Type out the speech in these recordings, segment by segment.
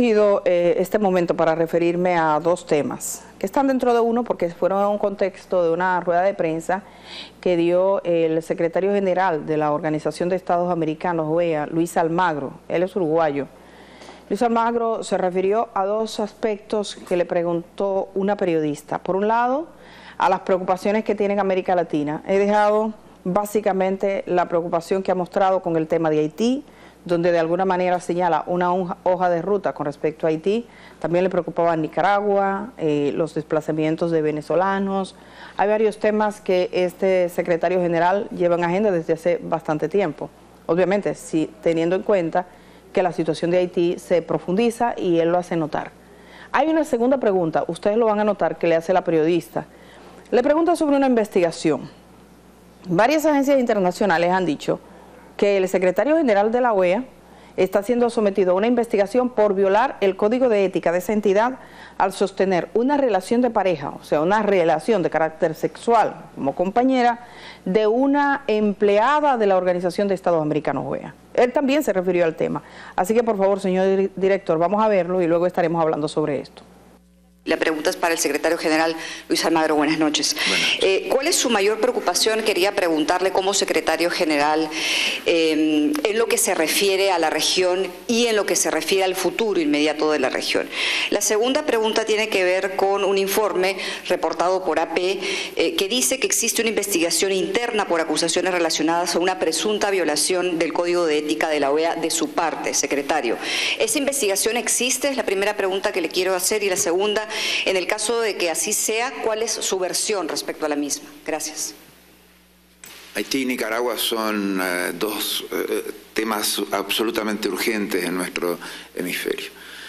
escogido este momento para referirme a dos temas que están dentro de uno porque fueron en un contexto de una rueda de prensa que dio el secretario general de la Organización de Estados Americanos, OEA, Luis Almagro. Él es uruguayo. Luis Almagro se refirió a dos aspectos que le preguntó una periodista. Por un lado, a las preocupaciones que tiene América Latina. He dejado básicamente la preocupación que ha mostrado con el tema de Haití, donde de alguna manera señala una hoja de ruta con respecto a Haití. También le preocupaba Nicaragua, los desplazamientos de venezolanos. Hay varios temas que este secretario general lleva en agenda desde hace bastante tiempo. Obviamente, sí, teniendo en cuenta que la situación de Haití se profundiza y él lo hace notar. Hay una segunda pregunta, ustedes lo van a notar, que le hace la periodista. Le pregunta sobre una investigación. Varias agencias internacionales han dicho que el secretario general de la OEA está siendo sometido a una investigación por violar el código de ética de esa entidad al sostener una relación de pareja, o sea, una relación de carácter sexual como compañera de una empleada de la Organización de Estados Americanos, OEA. Él también se refirió al tema. Así que, por favor, señor director, vamos a verlo y luego estaremos hablando sobre esto. La pregunta es para el secretario general Luis Almagro. Buenas noches. ¿Cuál es su mayor preocupación? Quería preguntarle como secretario general en lo que se refiere a la región y en lo que se refiere al futuro inmediato de la región. La segunda pregunta tiene que ver con un informe reportado por AP que dice que existe una investigación interna por acusaciones relacionadas a una presunta violación del Código de Ética de la OEA de su parte, secretario. ¿Esa investigación existe? Es la primera pregunta que le quiero hacer. Y la segunda, en el caso de que así sea, ¿cuál es su versión respecto a la misma? Gracias. Haití y Nicaragua son dos temas absolutamente urgentes en nuestro hemisferio.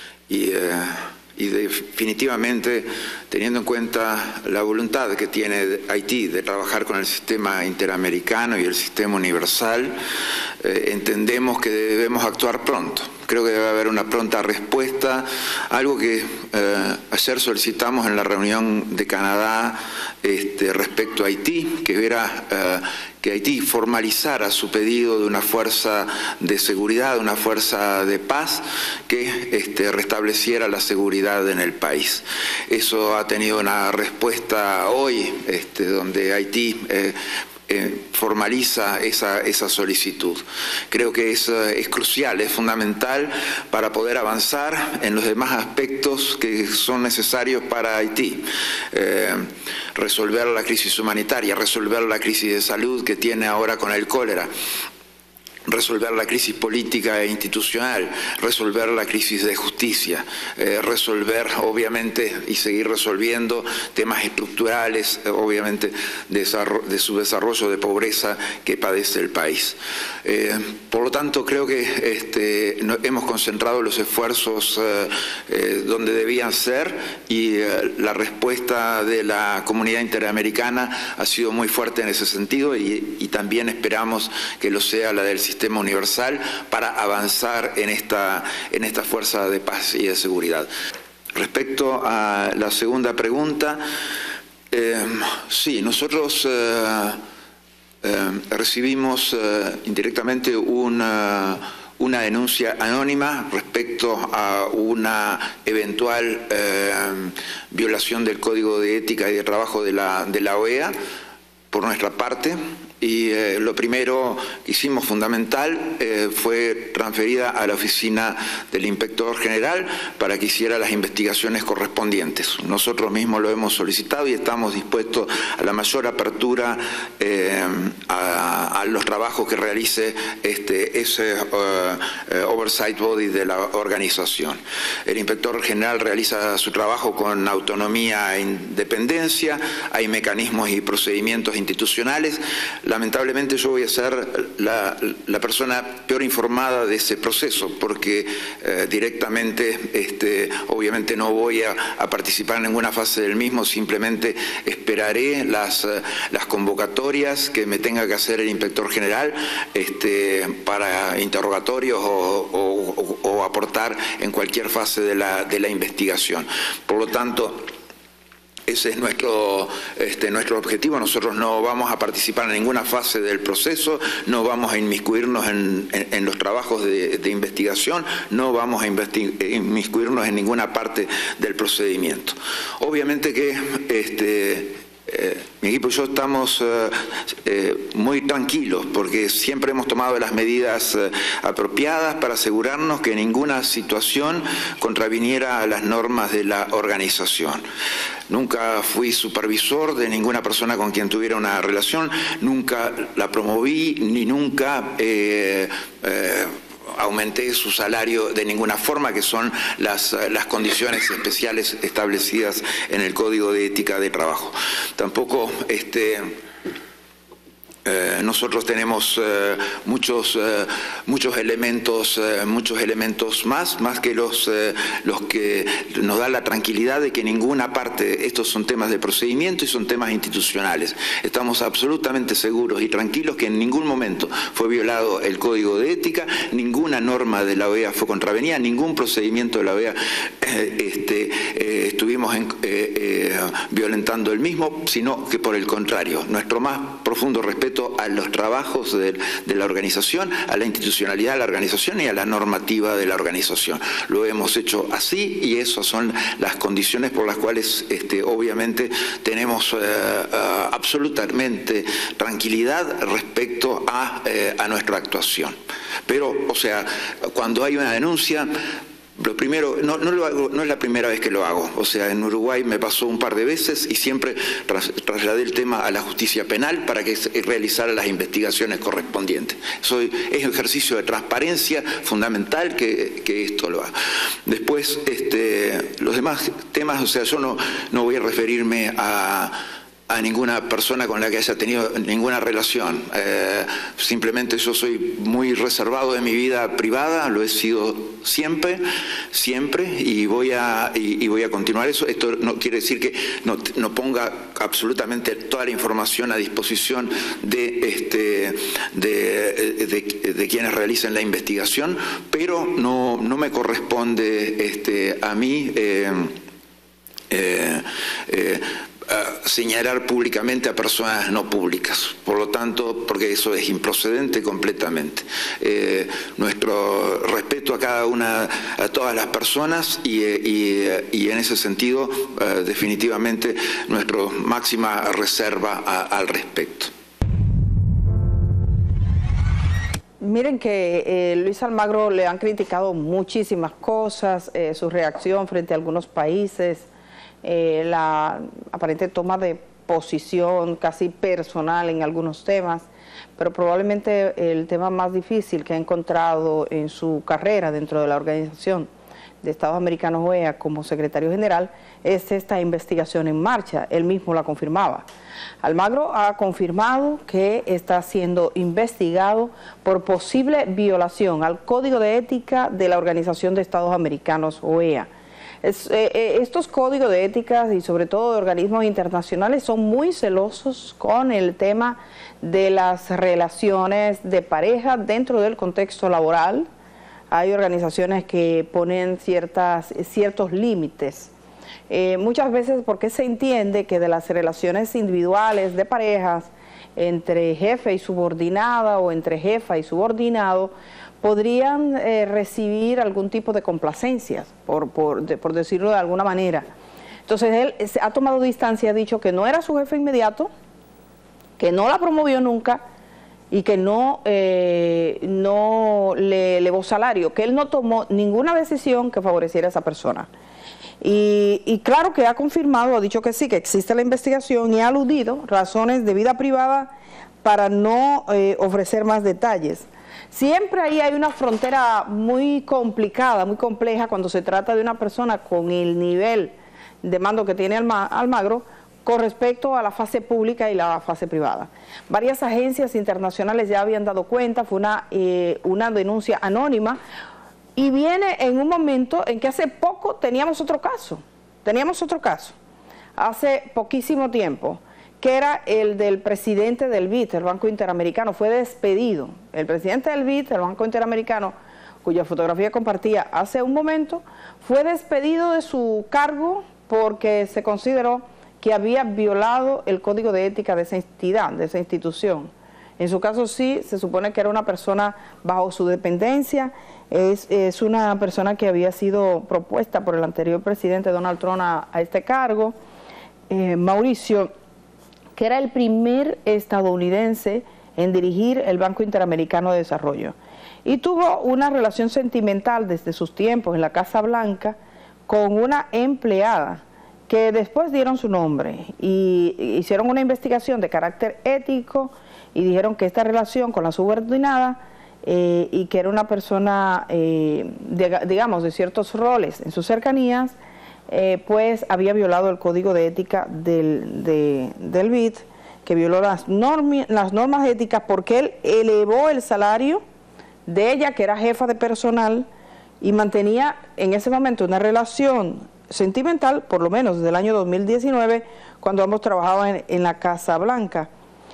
Y definitivamente, teniendo en cuenta la voluntad que tiene Haití de trabajar con el sistema interamericano y el sistema universal, entendemos que debemos actuar pronto. Creo que debe haber una pronta respuesta, algo que ayer solicitamos en la reunión de Canadá respecto a Haití, que era que Haití formalizara su pedido de una fuerza de seguridad, de una fuerza de paz que restableciera la seguridad en el país. Eso ha tenido una respuesta hoy, donde Haití formaliza esa solicitud. Creo que es crucial, es fundamental para poder avanzar en los demás aspectos que son necesarios para Haití. Resolver la crisis humanitaria, resolver la crisis de salud que tiene ahora con el cólera, resolver la crisis política e institucional, resolver la crisis de justicia, resolver, obviamente, y seguir resolviendo temas estructurales, obviamente, de su desarrollo de pobreza que padece el país. Por lo tanto, creo que hemos concentrado los esfuerzos donde debían ser y la respuesta de la comunidad interamericana ha sido muy fuerte en ese sentido y también esperamos que lo sea la del sistema universal para avanzar en esta fuerza de paz y de seguridad. Respecto a la segunda pregunta, sí, nosotros recibimos indirectamente una denuncia anónima respecto a una eventual violación del Código de Ética y de Trabajo de la OEA por nuestra parte. Y lo primero que hicimos fundamental fue transferida a la oficina del inspector general para que hiciera las investigaciones correspondientes. Nosotros mismos lo hemos solicitado y estamos dispuestos a la mayor apertura a los trabajos que realice ese oversight body de la organización. El inspector general realiza su trabajo con autonomía e independencia, hay mecanismos y procedimientos institucionales. Lamentablemente yo voy a ser la persona peor informada de ese proceso porque directamente obviamente no voy a participar en ninguna fase del mismo, simplemente esperaré las convocatorias que me tenga que hacer el inspector general para interrogatorios o aportar en cualquier fase de la investigación. Por lo tanto, Ese es nuestro objetivo. Nosotros no vamos a participar en ninguna fase del proceso, no vamos a inmiscuirnos en los trabajos de investigación, no vamos a inmiscuirnos en ninguna parte del procedimiento. Obviamente que mi equipo y yo estamos muy tranquilos porque siempre hemos tomado las medidas apropiadas para asegurarnos que ninguna situación contraviniera a las normas de la organización. Nunca fui supervisor de ninguna persona con quien tuviera una relación, nunca la promoví ni nunca aumenté su salario de ninguna forma, que son las condiciones especiales establecidas en el Código de Ética de Trabajo. Tampoco nosotros tenemos muchos elementos más que los que nos dan la tranquilidad de que ninguna parte, estos son temas de procedimiento y son temas institucionales. Estamos absolutamente seguros y tranquilos que en ningún momento fue violado el Código de Ética, ninguna norma de la OEA fue contravenida, ningún procedimiento de la OEA estuvimos violentando el mismo, sino que por el contrario, nuestro más profundo respeto a los trabajos de la organización, a la institucionalidad de la organización y a la normativa de la organización. Lo hemos hecho así y esas son las condiciones por las cuales obviamente tenemos absolutamente tranquilidad respecto a nuestra actuación. Pero, o sea, cuando hay una denuncia, lo primero, no es la primera vez que lo hago, o sea, en Uruguay me pasó un par de veces y siempre trasladé el tema a la justicia penal para que realizara las investigaciones correspondientes. Es un ejercicio de transparencia fundamental que esto lo haga. Después, los demás temas, o sea, yo no voy a referirme a ninguna persona con la que haya tenido ninguna relación. Simplemente yo soy muy reservado de mi vida privada, lo he sido siempre, y voy a continuar eso. Esto no quiere decir que no ponga absolutamente toda la información a disposición de quienes realicen la investigación, pero no me corresponde a mí señalar públicamente a personas no públicas, por lo tanto, porque eso es improcedente completamente. Nuestro respeto a todas las personas y en ese sentido definitivamente nuestra máxima reserva al respecto. Miren que Luis Almagro le han criticado muchísimas cosas, su reacción frente a algunos países, la aparente toma de posición casi personal en algunos temas, pero probablemente el tema más difícil que ha encontrado en su carrera dentro de la Organización de Estados Americanos OEA como secretario general es esta investigación en marcha. Él mismo la confirmaba. Almagro ha confirmado que está siendo investigado por posible violación al Código de Ética de la Organización de Estados Americanos OEA. Estos códigos de ética y sobre todo de organismos internacionales son muy celosos con el tema de las relaciones de pareja dentro del contexto laboral. Hay organizaciones que ponen ciertos límites. Muchas veces porque se entiende que de las relaciones individuales de parejas entre jefe y subordinada o entre jefa y subordinado podrían recibir algún tipo de complacencias, por decirlo de alguna manera. Entonces él ha tomado distancia, ha dicho que no era su jefe inmediato, que no la promovió nunca y que no le elevó salario, que él no tomó ninguna decisión que favoreciera a esa persona. Y claro que ha confirmado, ha dicho que sí, que existe la investigación y ha aludido razones de vida privada para no ofrecer más detalles. Siempre ahí hay una frontera muy complicada, muy compleja cuando se trata de una persona con el nivel de mando que tiene Almagro con respecto a la fase pública y la fase privada. Varias agencias internacionales ya habían dado cuenta, fue una denuncia anónima y viene en un momento en que hace poco teníamos otro caso, hace poquísimo tiempo, que era el del presidente del BID, el Banco Interamericano. Fue despedido. El presidente del BID, el Banco Interamericano, cuya fotografía compartía hace un momento, fue despedido de su cargo porque se consideró que había violado el código de ética de esa entidad, de esa institución. En su caso sí, se supone que era una persona bajo su dependencia, es una persona que había sido propuesta por el anterior presidente Donald Trump a este cargo, Mauricio, que era el primer estadounidense en dirigir el Banco Interamericano de Desarrollo. Y tuvo una relación sentimental desde sus tiempos en la Casa Blanca con una empleada que después dieron su nombre y hicieron una investigación de carácter ético y dijeron que esta relación con la subordinada y que era una persona, digamos, de ciertos roles en sus cercanías, pues había violado el código de ética del BID, que violó las normas éticas porque él elevó el salario de ella, que era jefa de personal, y mantenía en ese momento una relación sentimental, por lo menos desde el año 2019, cuando ambos trabajaban en la Casa Blanca.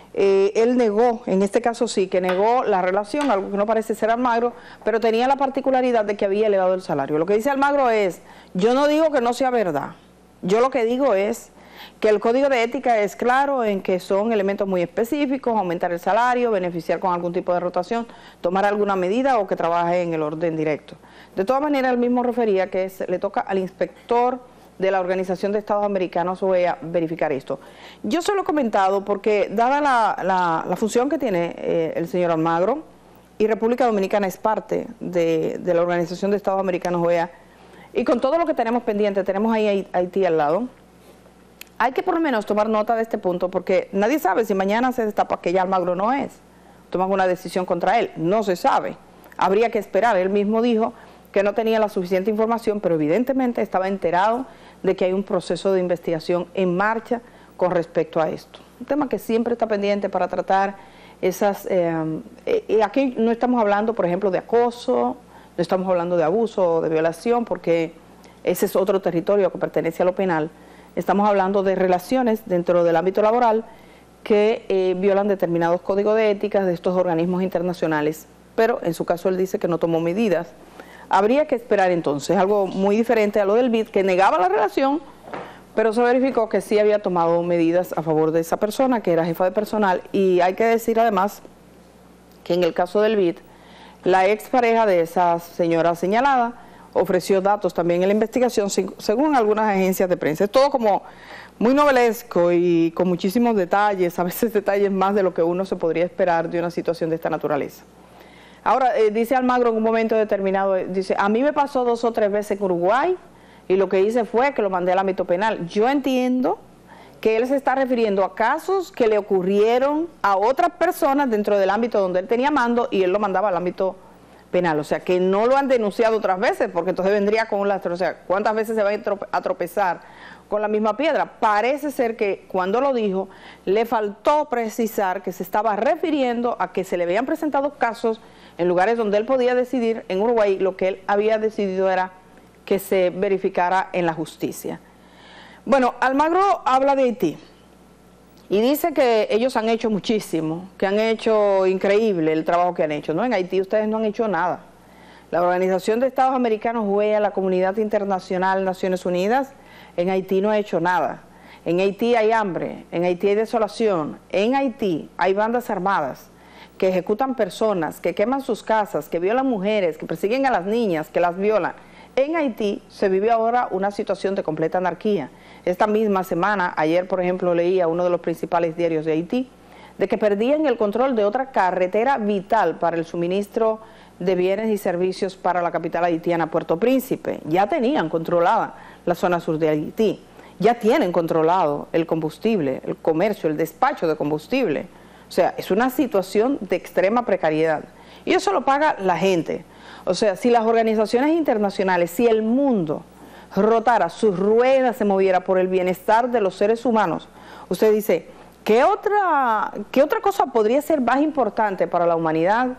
Él negó, en este caso sí, que negó la relación, algo que no parece ser Almagro, pero tenía la particularidad de que había elevado el salario. Lo que dice Almagro es, yo no digo que no sea verdad, yo lo que digo es que el código de ética es claro en que son elementos muy específicos, aumentar el salario, beneficiar con algún tipo de rotación, tomar alguna medida o que trabaje en el orden directo. De todas maneras, él mismo refería que le toca al inspector de la Organización de Estados Americanos, OEA, verificar esto. Yo se lo he comentado porque, dada la función que tiene el señor Almagro, y República Dominicana es parte de la Organización de Estados Americanos, OEA, y con todo lo que tenemos pendiente, tenemos ahí Haití al lado, hay que por lo menos tomar nota de este punto, porque nadie sabe si mañana se destapa que ya Almagro no es, toman una decisión contra él, no se sabe, habría que esperar. Él mismo dijo que no tenía la suficiente información, pero evidentemente estaba enterado de que hay un proceso de investigación en marcha con respecto a esto. Un tema que siempre está pendiente para tratar esas... aquí no estamos hablando, por ejemplo, de acoso, no estamos hablando de abuso o de violación, porque ese es otro territorio que pertenece a lo penal. Estamos hablando de relaciones dentro del ámbito laboral que violan determinados códigos de ética de estos organismos internacionales, pero en su caso él dice que no tomó medidas. Habría que esperar entonces, algo muy diferente a lo del BID, que negaba la relación, pero se verificó que sí había tomado medidas a favor de esa persona, que era jefa de personal, y hay que decir además que en el caso del BID, la expareja de esa señora señalada ofreció datos también en la investigación, según algunas agencias de prensa. Es todo como muy novelesco y con muchísimos detalles, a veces detalles más de lo que uno se podría esperar de una situación de esta naturaleza. Ahora, dice Almagro en un momento determinado, dice, a mí me pasó 2 o 3 veces en Uruguay y lo que hice fue que lo mandé al ámbito penal. Yo entiendo que él se está refiriendo a casos que le ocurrieron a otras personas dentro del ámbito donde él tenía mando y él lo mandaba al ámbito penal. O sea, que no lo han denunciado otras veces, porque entonces vendría con un lastre. O sea, ¿cuántas veces se va a tropezar con la misma piedra? Parece ser que cuando lo dijo, le faltó precisar que se estaba refiriendo a que se le habían presentado casos en lugares donde él podía decidir. En Uruguay lo que él había decidido era que se verificara en la justicia. Bueno, Almagro habla de Haití y dice que ellos han hecho muchísimo, que han hecho increíble el trabajo que han hecho. No, en Haití ustedes no han hecho nada. La Organización de Estados Americanos, OEA, la comunidad internacional, Naciones Unidas, en Haití no ha hecho nada. En Haití hay hambre, en Haití hay desolación, en Haití hay bandas armadas que ejecutan personas, que queman sus casas, que violan mujeres, que persiguen a las niñas, que las violan. En Haití se vive ahora una situación de completa anarquía. Esta misma semana, ayer por ejemplo leía uno de los principales diarios de Haití, de que perdían el control de otra carretera vital para el suministro de bienes y servicios para la capital haitiana, Puerto Príncipe. Ya tenían controlada la zona sur de Haití, ya tienen controlado el combustible, el comercio, el despacho de combustible. O sea, es una situación de extrema precariedad. Y eso lo paga la gente. O sea, si las organizaciones internacionales, si el mundo rotara, sus ruedas se moviera por el bienestar de los seres humanos, usted dice, ¿qué otra cosa podría ser más importante para la humanidad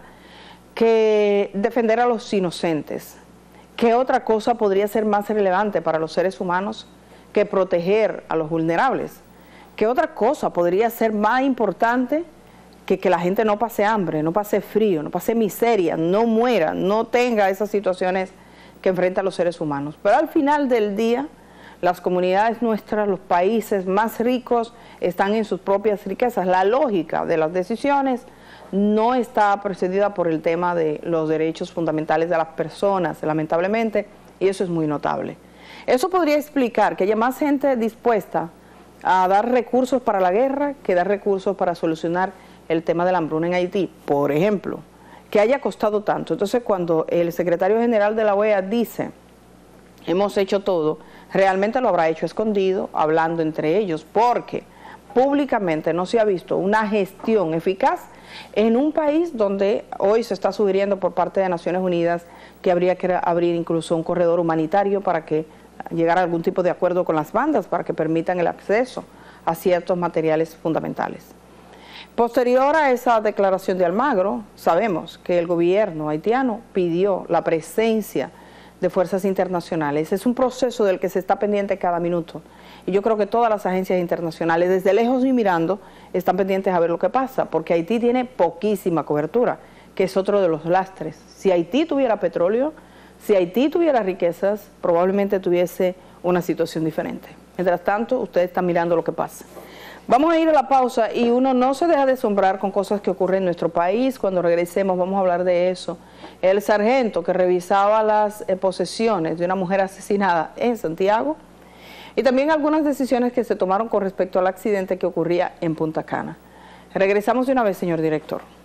que defender a los inocentes? ¿Qué otra cosa podría ser más relevante para los seres humanos que proteger a los vulnerables? ¿Qué otra cosa podría ser más importante que la gente no pase hambre, no pase frío, no pase miseria, no muera, no tenga esas situaciones que enfrentan los seres humanos? Pero al final del día, Las comunidades nuestras, los países más ricos, están en sus propias riquezas. La lógica de las decisiones no está precedida por el tema de los derechos fundamentales de las personas, lamentablemente, y eso es muy notable. Eso podría explicar que haya más gente dispuesta a dar recursos para la guerra que dar recursos para solucionar el tema de la hambruna en Haití, por ejemplo, que haya costado tanto. Entonces, cuando el secretario general de la OEA dice, hemos hecho todo, realmente lo habrá hecho escondido, hablando entre ellos, porque públicamente no se ha visto una gestión eficaz en un país donde hoy se está sugiriendo por parte de Naciones Unidas que habría que abrir incluso un corredor humanitario para que llegara a algún tipo de acuerdo con las bandas para que permitan el acceso a ciertos materiales fundamentales. Posterior a esa declaración de Almagro, sabemos que el gobierno haitiano pidió la presencia de fuerzas internacionales. Es un proceso del que se está pendiente cada minuto. Y yo creo que todas las agencias internacionales, desde lejos y mirando, están pendientes a ver lo que pasa, porque Haití tiene poquísima cobertura, que es otro de los lastres. Si Haití tuviera petróleo, si Haití tuviera riquezas, probablemente tuviese una situación diferente. Mientras tanto, ustedes están mirando lo que pasa. Vamos a ir a la pausa y uno no se deja de asombrar con cosas que ocurren en nuestro país. Cuando regresemos vamos a hablar de eso. El sargento que revisaba las posesiones de una mujer asesinada en Santiago y también algunas decisiones que se tomaron con respecto al accidente que ocurría en Punta Cana. Regresamos de una vez, señor director.